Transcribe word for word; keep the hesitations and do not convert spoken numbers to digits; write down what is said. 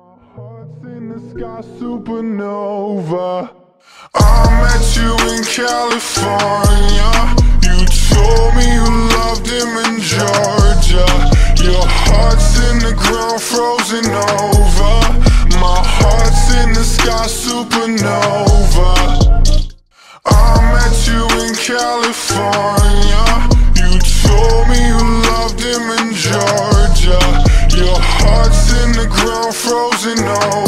Hearts in the sky, supernova. I met you in California. You told me you loved him in Georgia. Your heart's in the ground, frozen over. My heart's in the sky, supernova. I met you in California. You told me you loved him in Georgia. Your heart's in the ground, frozen over.